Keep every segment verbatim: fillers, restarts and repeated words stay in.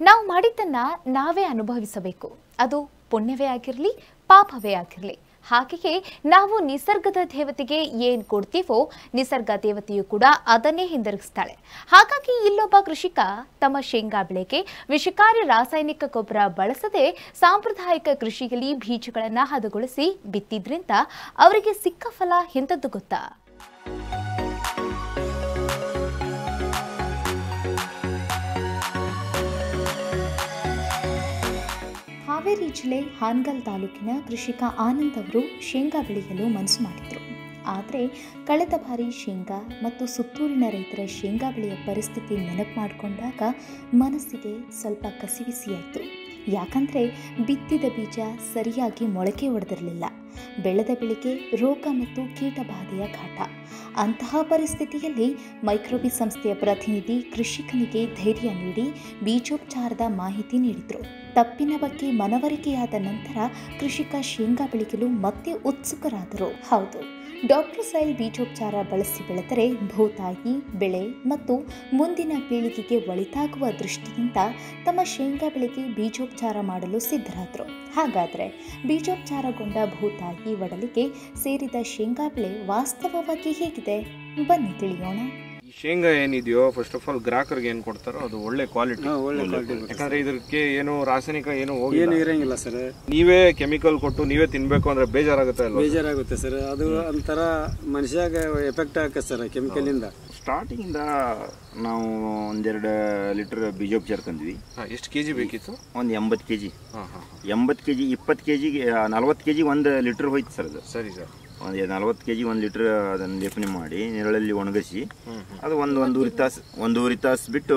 ನಾವು ಮಾಡಿದ್ದನ್ನ ನಾವೇ ಅನುಭವಿಸಬೇಕು. ಅದು ಪುಣ್ಯವೇ ಆಗಿರಲಿ ಪಾಪವೇ ಆಗಿರಲಿ. ಹಾಗೆಯೇ ನಾವು ನಿಸರ್ಗದ ದೇವತೆಗೆ ಏನು ಕೊಡ್ತೀವೋ ನಿಸರ್ಗ ದೇವತೆಯು ಕೂಡ ಅದನ್ನೇ ಹಿಂದಿರುಗಿಸ್ತಾಳೆ. ಹಾಗಾಗಿ ಇಲ್ಲೊಬ್ಬ ಕೃಷಿಕ ತಮ್ಮ ಶೇಂಗಾ ಬೆಳೆಗೆ ವಿಷಕಾರಿ ರಾಸಾಯನಿಕ ಗೊಬ್ಬರ ಬಳಸದೆ ಸಾಂಪ್ರದಾಯಿಕ ಕೃಷಿಯಲ್ಲಿ ಬೀಜಗಳನ್ನು ಹದಗೊಳಿಸಿ ಬಿತ್ತಿದ್ರಿಂದ ಅವರಿಗೆ ಸಿಕ್ಕ ಫಲ ಎಂಥದ್ದು ಗೊತ್ತಾ? ಹಾವೇರಿ ಜಿಲ್ಲೆ ಹಾನಗಲ್ ತಾಲೂಕಿನ ಕೃಷಿಕ ಆನಂದ್ ಅವರು ಶೇಂಗಾ ಬೆಳೆಯಲು ಮನಸ್ಸು ಮಾಡಿದರು. ಆದರೆ ಕಳೆದ ಬಾರಿ ಶೇಂಗಾ ಮತ್ತು ಸುತ್ತೂರಿನ ರೈತರ ಶೇಂಗಾ ಬೆಳೆಯ ಪರಿಸ್ಥಿತಿ ನೆನಪು ಮಾಡಿಕೊಂಡಾಗ ಮನಸ್ಸಿಗೆ ಸ್ವಲ್ಪ ಕಸಿವಿಸಿಯಾಯಿತು. ಯಾಕಂದರೆ ಬಿತ್ತಿದ ಬೀಜ ಸರಿಯಾಗಿ ಮೊಳಕೆ ಹೊಡೆದಿರಲಿಲ್ಲ. ಬೆಳೆದ ಬೆಳೆಗೆ ರೋಗ ಮತ್ತು ಕೀಟ ಬಾಧೆಯ ಕಾಟ. ಅಂತಹ ಪರಿಸ್ಥಿತಿಯಲ್ಲಿ ಮೈಕ್ರೋಬಿ ಸಂಸ್ಥೆಯ ಪ್ರತಿನಿಧಿ ಕೃಷಿಕನಿಗೆ ಧೈರ್ಯ ನೀಡಿ ಬೀಜೋಪಚಾರದ ಮಾಹಿತಿ ನೀಡಿದರು. ತಪ್ಪಿನ ಬಗ್ಗೆ ಮನವರಿಕೆಯಾದ ನಂತರ ಕೃಷಿಕ ಶೇಂಗಾ ಬೆಳೆಯಲು ಮತ್ತೆ ಉತ್ಸುಕರಾದರು. ಹೌದು, ಡಾಕ್ಟರ್ ಸೈಲ್ ಬೀಜೋಪಚಾರ ಬಳಸಿ ಬೆಳೆದರೆ ಭೂತಾಯಿ ಬೆಳೆ ಮತ್ತು ಮುಂದಿನ ಪೀಳಿಗೆಗೆ ಒಳಿತಾಗುವ ದೃಷ್ಟಿಯಿಂದ ತಮ್ಮ ಶೇಂಗಾ ಬೆಳೆಗೆ ಬೀಜೋಪಚಾರ ಮಾಡಲು ಸಿದ್ಧರಾದರು. ಹಾಗಾದರೆ ಬೀಜೋಪಚಾರಗೊಂಡ ಭೂತಾಯಿ ಒಡಲಿಗೆ ಸೇರಿದ ಶೇಂಗಾ ಬೆಳೆ ವಾಸ್ತವವಾಗಿ ಹೇಗಿದೆ? ಬನ್ನಿ ತಿಳಿಯೋಣ. ಶೇಂಗಾ ಏನಿದೆಯೋ ಫಸ್ಟ್ ಆಫ್ ಆಲ್ ಗ್ರಾಹಕರಿಗೆ ಏನು ಕೊಡ್ತಾರೋ ಅದು ಒಳ್ಳೆ ಕ್ವಾಲಿಟಿ. ಒಳ್ಳೆ ಕ್ವಾಲಿಟಿ ಯಾಕಂದ್ರೆ ಇದಕ್ಕೆ ಏನು ರಾಸಾಯನಿಕ ಏನು ಹೋಗಿ ಏನು ಇರಂಗಿಲ್ಲ ಸರ್. ನೀವೇ ಕೆಮಿಕಲ್ ಕೊಟ್ಟು ನೀವೇ ತಿನ್ಬೇಕು ಅಂದ್ರೆ ಬೇಜಾರಾಗುತ್ತೆ ಅಲ್ವಾ? ಬೇಜಾರಾಗುತ್ತೆ ಸರ್. ಅದು ಒಂಥರ ಮನುಷ್ಯಾಗ ಎಫೆಕ್ಟ್ ಆಗುತ್ತೆ ಸರ್ ಕೆಮಿಕಲ್ ಇಂದ. ಸ್ಟಾರ್ಟಿಂಗ್ ಇಂದ ನಾವು ಒಂದೆರಡು ಲೀಟರ್ ಬೀಜೋಪಚಾರ ತಂದ್ವಿ. ಎಷ್ಟು ಕೆಜಿ ಬೇಕಿತ್ತು? ಒಂದು ಎಂಬತ್ತು ಕೆಜಿ ಎಂಬತ್ತು ಕೆಜಿ ಇಪ್ಪತ್ತು ಕೆಜಿಗೆ ನಲ್ವತ್ತು ಕೆಜಿ ಒಂದು ಲೀಟರ್ ಹೋಯ್ತು ಸರ್. ಅದು ಸರಿ ಸರ್. ಒಂದು ನಲ್ವತ್ತು ಕೆಜಿ ಒಂದು ಲೀಟರ್ ಅದನ್ನು ಲೇಪನೆ ಮಾಡಿ ನೆರಳಲ್ಲಿ ಒಣಗಿಸಿ ಅದು ಒಂದು ಒಂದೂವರೆ ತಾಸು ಒಂದೂವರೆ ತಾಸು ಬಿಟ್ಟು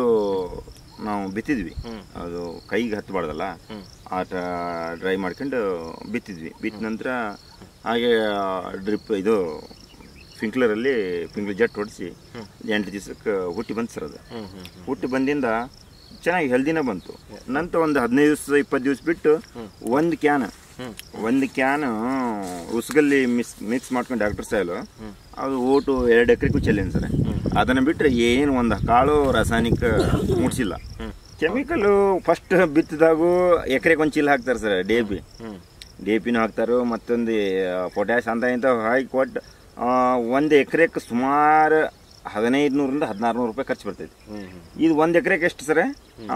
ನಾವು ಬಿತ್ತಿದ್ವಿ. ಅದು ಕೈಗೆ ಹತ್ತಬಾರ್ದಲ್ಲ, ಆಟ ಡ್ರೈ ಮಾಡ್ಕೊಂಡು ಬಿತ್ತಿದ್ವಿ. ಬಿತ್ತ ನಂತರ ಹಾಗೆ ಡ್ರಿಪ್ ಇದು ಸ್ಪ್ರಿಂಕ್ಲರಲ್ಲಿ ಸ್ಪ್ರಿಂಕ್ಲರ್ ಜೆಟ್ ಹೊಡಿಸಿ ಎಂಟು ದಿವಸಕ್ಕೆ ಹುಟ್ಟಿ ಬಂತು ಸರ್. ಅದು ಹುಟ್ಟಿ ಬಂದಿಂದ ಚೆನ್ನಾಗಿ ಹೆಲ್ದಿನೇ ಬಂತು. ನಂತರ ಒಂದು ಹದಿನೈದು ದಿವಸ ಇಪ್ಪತ್ತು ದಿವಸ ಬಿಟ್ಟು ಒಂದು ಕ್ಯಾನ್ ಒಂದು ಕ್ಯಾನ್ ಉಸ್ಗಲ್ಲಿ ಮಿಕ್ಸ್ ಮಿಕ್ಸ್ ಮಾಡ್ಕೊಂಡು ಡಾಕ್ಟರ್ ಸಾಯಲು ಅದು ಓಟು ಎರಡು ಎಕರೆಗೂ ಚೆಲ್ಲಿನ ಸರ್. ಅದನ್ನು ಬಿಟ್ಟರೆ ಏನು ಒಂದು ಕಾಳು ರಾಸಾಯನಿಕ ಮುಡ್ಸಿಲ್ಲ. ಕೆಮಿಕಲು ಫಸ್ಟ್ ಬಿತ್ತಿದಾಗೂ ಎಕರೆಗೆ ಒಂದು ಚೀಲ ಹಾಕ್ತಾರೆ sir. D A P D A ಪಿನೂ ಹಾಕ್ತಾರೆ, ಮತ್ತೊಂದು ಪೊಟ್ಯಾಶ್ ಅಂತ ಇಂಥ ಹಾಕಿ ಕೊಟ್ಟು ಒಂದು ಎಕರೆಗೆ ಸುಮಾರು ಹದಿನೈದು ನೂರಿಂದ ಹದಿನಾರು ನೂರು ರೂಪಾಯಿ ಖರ್ಚು ಬರ್ತೈತಿ. ಇದು ಒಂದು ಎಕರೆಗೆ ಎಷ್ಟು ಸರ್?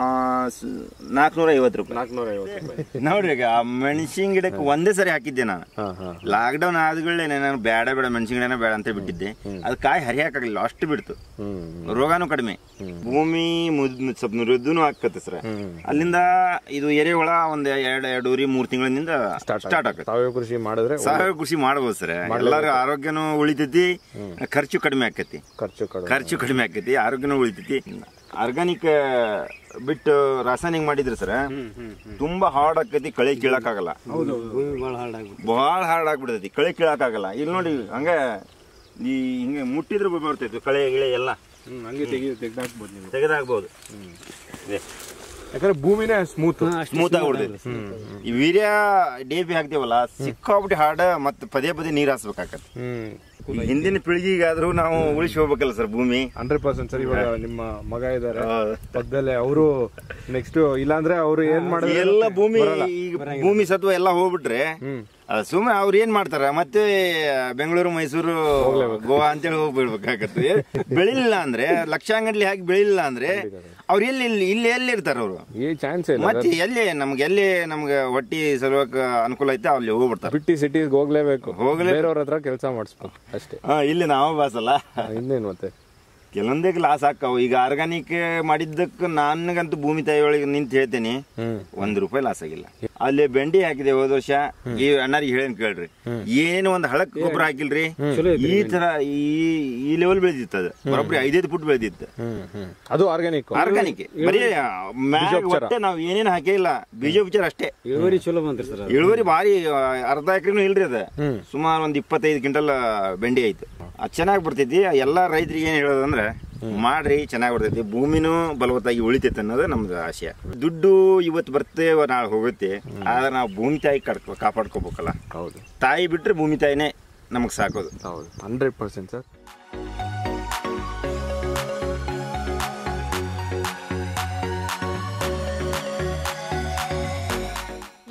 ನಾಲ್ಕುನೂರ ಐವತ್ತು ರೂಪಾಯಿ ನಾಲ್ಕುನೂರ ಐವತ್ತು ರೂಪಾಯಿ ನೋಡ್ರಿ. ಈಗ ಮೆಣಸಿನ ಗಿಡಕ್ಕೆ ಒಂದೇ ಸರಿ ಹಾಕಿದ್ದೆ ನಾನು. ಲಾಕ್ಡೌನ್ ಆದ್ಗಳೇ ನಾನು ಬೇಡ ಬೇಡ ಮೆಣಸಿನ ಗಿಡನೇ ಬೇಡ ಅಂತ ಬಿಟ್ಟಿದ್ದೆ. ಅದು ಕಾಯಿ ಹರಿಯಾಕಾಗಲಿಲ್ಲ, ಅಷ್ಟು ಬಿಡ್ತು. ರೋಗಾನು ಕಡಿಮೆ, ಭೂಮಿ ಸ್ವಲ್ಪ ಮೃದುನು ಹಾಕತ್ತೆ ಸರ್. ಅಲ್ಲಿಂದ ಇದು ಎರೆಹುಳ ಒಂದ್ ಎರಡು ಎರಡೂವರೆ ಮೂರ್ ತಿಂಗಳಿಂದ ಸ್ಟಾರ್ಟ್ ಆಗುತ್ತೆ. ಸಾವಯವ ಕೃಷಿ ಮಾಡಿದ್ರೆ ಸಾವಯವ ಕೃಷಿ ಮಾಡಬಹುದು ಸರ್. ಎಲ್ಲಾರು ಆರೋಗ್ಯನೂ ಉಳಿತೈತಿ, ಖರ್ಚು ಕಡಿಮೆ ಆಕತಿ. ಖರ್ಚು ಕಡಿಮೆ ಆಕತಿ, ಆರೋಗ್ಯನೂ ಉಳಿತೈತಿ. ಆರ್ಗಾನಿಕ್ ಬಿಟ್ಟು ರಾಸಾಯನಿಕ ಮಾಡಿದ್ರೆ ಸರ್ ತುಂಬಾ ಹಾರ್ಡ್ ಆಕತಿ. ಕಳೆ ಕೀಳಕ್ಕಾಗಲ್ಲ, ಬಹಳ ಹಾರ್ಡ್ ಆಗ್ಬಿಡ್ತೈತಿ. ಕಳೆ ಕೀಳಕ್ಕಾಗಲ್ಲ. ಇಲ್ಲಿ ನೋಡಿ ಹಂಗ ಈ ಹಿಂಗೆ ಮುಟ್ಟಿದ್ರೆ ಬರ್ತೈತಿ ಕಳೆ ಗಿಳೆ ಎಲ್ಲ ಹಂಗೆ ತೆಗಿ ತೆಗೆದಾಕ್ಬೋದು ನೀವು ತೆಗೆದಾಕ್ಬಹುದು. ಯಾಕಂದ್ರೆ ಭೂಮಿನೇ ಸ್ಮೂತ್ ಸ್ಮೂತ್ ಆಗ್ಬಿಡ್ತೈತಿ. ಈ ವೀರ್ಯ ಡಿ ಪಿ ಹಾಕ್ತೇವಲ್ಲ, ಸಿಕ್ಕಾಬಿಟ್ಟು ಹಾರ್ಡ್ ಮತ್ತೆ ಪದೇ ಪದೇ ನೀರ್ ಹಾಸ್ಬೇಕಾಗತ್ತೆ. ಹಿಂದಿನ ಪೀಳಿಗೆಗಾದ್ರೂ ನಾವು ಉಳಿಸಿ ಹೋಗ್ಬೇಕಲ್ಲ ಸರ್ ಭೂಮಿ. Hundred percent sir. ಇವಾಗ ನಿಮ್ಮ ಮಗ ಇದಾರೆ ಪಕ್ಕದಲ್ಲೇ, ಅವರು ನೆಕ್ಸ್ಟ್ ಇಲ್ಲಾಂದ್ರೆ ಅವ್ರು ಏನ್ ಮಾಡಿದ್ರೆ ಎಲ್ಲ ಭೂಮಿ ಭೂಮಿ ಸತ್ವ ಎಲ್ಲ ಹೋಗ್ಬಿಟ್ರೆ ಸುಮ್ಮನೆ ಅವ್ರು ಏನ್ ಮಾಡ್ತಾರ, ಮತ್ತೆ ಬೆಂಗಳೂರು ಮೈಸೂರು ಗೋವಾ ಅಂತೇಳಿ ಹೋಗ್ಬಿಡ್ಬೇಕಾಗತ್ತೆ. ಬೆಳಿಲಿಲ್ಲ ಅಂದ್ರೆ ಲಕ್ಷಾಂಗಡ್ಲಿ ಹಾಕಿ ಬೆಳಿಲಿಲ್ಲ ಅಂದ್ರೆ ಅವ್ರು ಎಲ್ಲಿ ಇಲ್ಲಿ ಎಲ್ಲಿ ಇರ್ತಾರ ಅವರು? ಮತ್ತೆ ಎಲ್ಲಿ ನಮ್ಗೆ ಎಲ್ಲಿ ನಮ್ಗೆ ಹೊಟ್ಟಿ ಸಲುವಕ್ ಅನುಕೂಲ ಐತೆ ಅಲ್ಲಿ ಹೋಗ್ಬಿಡ್ತಾರೆ. ಬಿಟ್ಟಿ ಸಿಟಿಗೆ ಹೋಗ್ಲೇಬೇಕು, ಹೋಗ್ಲೇ ಬೇರೆಯವ್ರ ಹತ್ರ ಕೆಲಸ ಮಾಡಿಸ್ಬೇಕು ಅಷ್ಟೇ. ಹಾ, ಇಲ್ಲಿ ನಾವು ಬಾಸಲ್ಲ, ಇನ್ನೇನು ಮತ್ತೆ ಕೆಲವೊಂದೇ ಲಾಸ್ ಹಾಕಾವು. ಈಗ ಆರ್ಗಾನಿಕ್ ಮಾಡಿದ್ದಕ್ಕೆ ನನ್ಗಂತೂ ಭೂಮಿ ತಾಯಿ ಒಳಗೆ ನಿಂತು ಹೇಳ್ತೇನೆ, ಒಂದ್ ರೂಪಾಯಿ ಲಾಸ್ ಆಗಿಲ್ಲ. ಅಲ್ಲಿ ಬೆಂಡಿ ಹಾಕಿದೆ ಹೋದ ವರ್ಷ. ಈ ಅಣ್ಣರಿಗೆ ಹೇಳೇನ್ ಕೇಳ್ರಿ, ಏನು ಒಂದ್ ಹಳಕ್ ಗೊಬ್ಬರ ಹಾಕಿಲ್ರಿ, ಈ ತರ ಈ ಲೆವೆಲ್ ಬೆಳೆದಿತ್ತು. ಅದು ಬರೋಬ್ಬರಿ ಐದೈದು ಫುಟ್ ಬೆಳೆದಿತ್ತು. ಅದು ಆರ್ಗಾನಿಕ್ ಆರ್ಗಾನಿಕ್ ಬರೀ ಮ್ಯಾಗ ನಾವ್ ಏನೇನು ಹಾಕೇ ಇಲ್ಲ, ಬೀಜೋಪಚಾರ ಅಷ್ಟೇ. ಇಳುವರಿ ಚಲೋ ಬಂತ್ರಿ ಸರ್. ಇಳುವರಿ ಭಾರಿ, ಅರ್ಧ ಎಕರೆನೂ ಇಲ್ರಿ. ಅದ ಸುಮಾರು ಒಂದ್ ಇಪ್ಪತ್ತೈದು ಕ್ವಿಂಟಲ್ ಬೆಂಡಿ ಆಯ್ತು. ಅದ್ ಚೆನ್ನಾಗಿ ಬರ್ತೈತಿ. ಎಲ್ಲಾ ರೈತರಿಗೆ ಏನ್ ಹೇಳೋದಂದ್ರೆ ಮಾಡ್ರಿ, ಚೆನ್ನಾಗಿ ಬರ್ತೈತಿ, ಭೂಮಿನೂ ಬಲವತ್ತಾಗಿ ಉಳಿತೈತೆ ಅನ್ನೋದು ನಮ್ದು ಆಶಯ. ದುಡ್ಡು ಇವತ್ತು ಬರ್ತೇವ ನಾಳೆ ಹೋಗುತ್ತೆ, ಆದ್ರೆ ನಾವು ಭೂಮಿ ತಾಯಿ ಕಡ್ಕೊ ಕಾಪಾಡ್ಕೋಬೇಕಲ್ಲ. ಹೌದು, ತಾಯಿ ಬಿಟ್ರೆ ಭೂಮಿ ತಾಯಿನೇ ನಮಗ್ ಸಾಕೋದು. ಹೌದು, ಹಂಡ್ರೆಡ್ ಪರ್ಸೆಂಟ್ ಸರ್.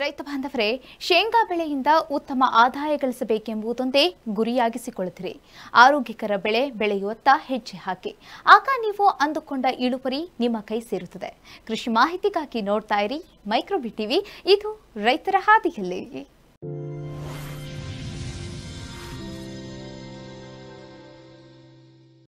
ರೈತ ಬಾಂಧವರೇ, ಶೇಂಗಾ ಬೆಳೆಯಿಂದ ಉತ್ತಮ ಆದಾಯ ಗಳಿಸಬೇಕೆಂಬುದೊಂದೇ ಗುರಿಯಾಗಿಸಿಕೊಳ್ಳುತ್ತಿರಿ. ಆರೋಗ್ಯಕರ ಬೆಳೆ ಬೆಳೆಯುವತ್ತ ಹೆಜ್ಜೆ ಹಾಕಿ, ಆಗ ನೀವು ಅಂದುಕೊಂಡ ಇಳುವರಿ ನಿಮ್ಮ ಕೈ ಸೇರುತ್ತದೆ. ಕೃಷಿ ಮಾಹಿತಿಗಾಗಿ ನೋಡ್ತಾ ಇರಿ ಮೈಕ್ರೋಬಿ ಟಿವಿ. ಇದು ರೈತರ ಹಾದಿಯಲ್ಲಿ.